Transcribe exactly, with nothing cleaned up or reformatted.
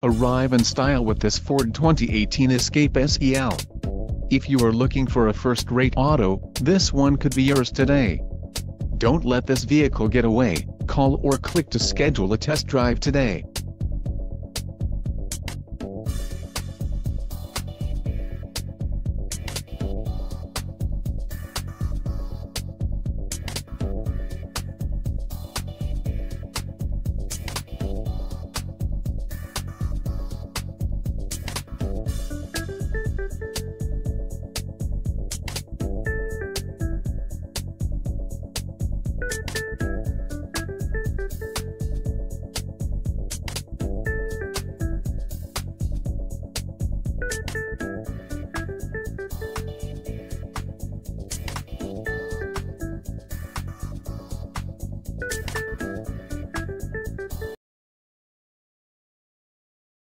Arrive in style with this Ford twenty eighteen Escape S E L. If you are looking for a first-rate auto, this one could be yours today. Don't let this vehicle get away. Call or click to schedule a test drive today.